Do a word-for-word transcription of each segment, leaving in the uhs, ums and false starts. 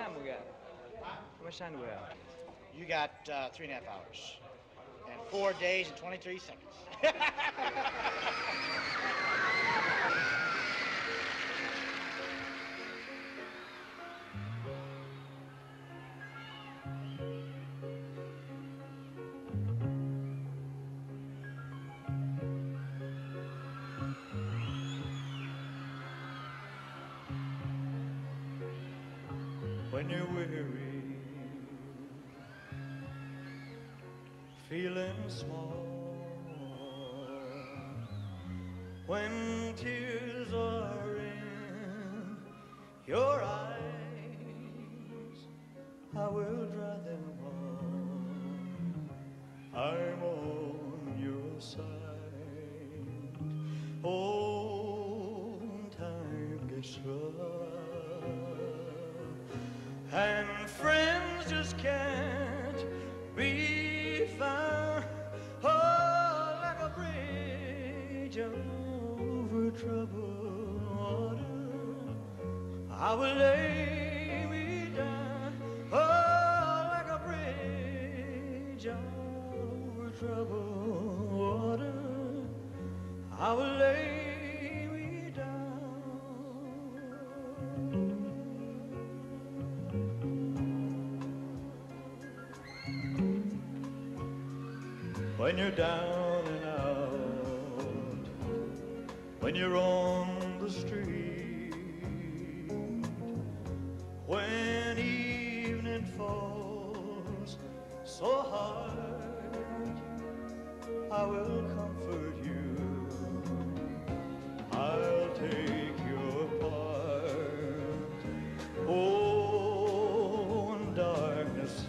time we got? How much time do we have? You got uh, three and a half hours and four days and twenty-three seconds. When you're weary, feeling small, when tears are in your eyes, I will dry them all. I'm on your side. Oh, time gets rough, and friends just can't be found. Oh, like a bridge over troubled water, I will lay me down. Oh, like a bridge over troubled water, I will lay me down. When you're down and out, when you're on the street, when evening falls so hard, I will comfort you. I'll take your part. Oh, when darkness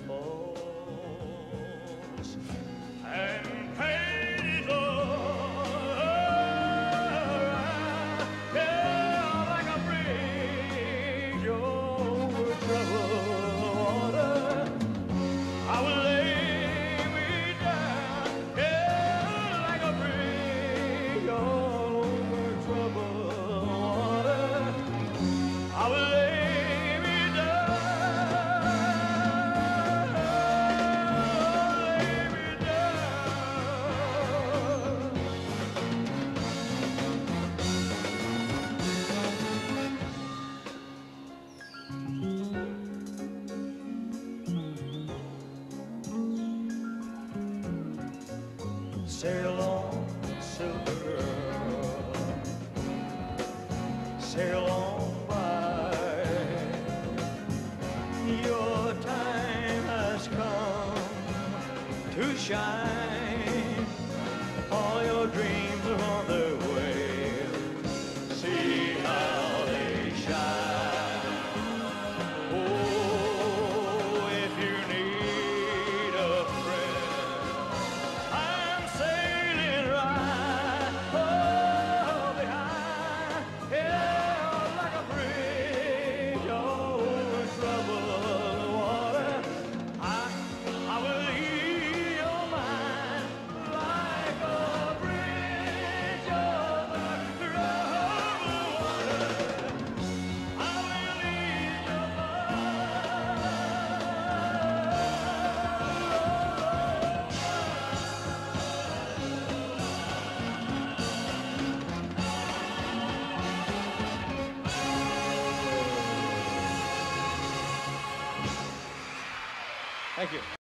falls and pain is all around, yeah, like a bridge over troubled water, I will lay me down, yeah, like a bridge over troubled water, I will lay me down, lay me down. Sail on, silver girl, sail on by. Your time has come to shine. All your dreams are on their way. See how they shine. Oh, if you need a friend, I'm sailing right oh, behind, yeah, like a bridge over troubled water. I, I will ease your mind like a bridge over troubled water. I will ease your Thank you.